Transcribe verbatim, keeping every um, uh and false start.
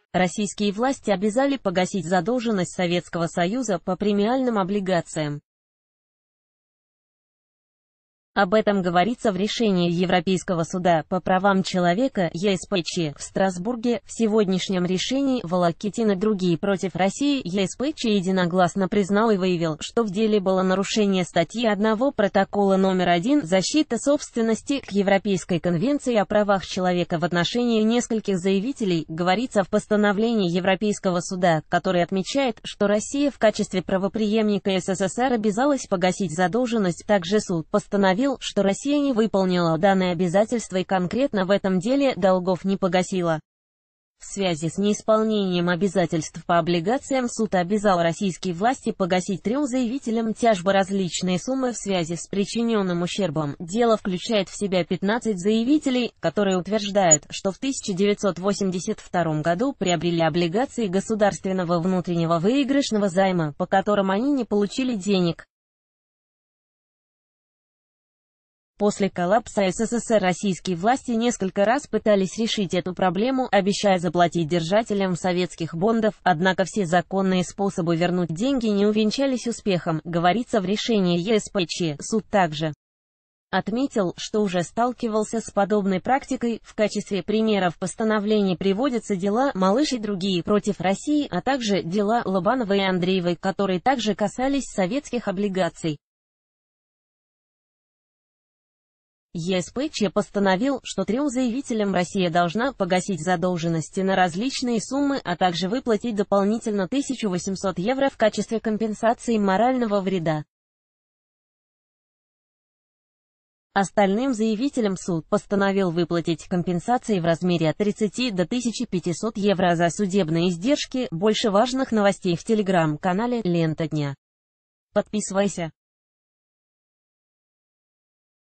Российские власти обязали погасить задолженность Советского Союза по премиальным облигациям. Об этом говорится в решении Европейского суда по правам человека (Е С П Ч) в Страсбурге. В сегодняшнем решении Волокитин и другие против России Е С П Ч единогласно признал и выявил, что в деле было нарушение статьи одного протокола номер один «Защита собственности» к Европейской конвенции о правах человека в отношении нескольких заявителей, говорится в постановлении Европейского суда, который отмечает, что Россия в качестве правопреемника С С С Р обязалась погасить задолженность. Также суд постановил, что Россия не выполнила данное обязательство и конкретно в этом деле долгов не погасила. В связи с неисполнением обязательств по облигациям суд обязал российские власти погасить трем заявителям тяжбы различные суммы в связи с причиненным ущербом. Дело включает в себя пятнадцать заявителей, которые утверждают, что в тысяча девятьсот восемьдесят втором году приобрели облигации государственного внутреннего выигрышного займа, по которым они не получили денег. После коллапса С С С Р российские власти несколько раз пытались решить эту проблему, обещая заплатить держателям советских бондов, однако все законные способы вернуть деньги не увенчались успехом, говорится в решении Е С П Ч. Суд также отметил, что уже сталкивался с подобной практикой. В качестве примеров постановлений приводятся дела «Малыш» и другие против России, а также дела Лобановой и Андреевой, которые также касались советских облигаций. Е С П Ч постановил, что трем заявителям Россия должна погасить задолженности на различные суммы, а также выплатить дополнительно тысячу восемьсот евро в качестве компенсации морального вреда. Остальным заявителям суд постановил выплатить компенсации в размере от тридцати до тысячи пятисот евро за судебные издержки. Больше важных новостей в телеграм-канале «Лента дня». Подписывайся.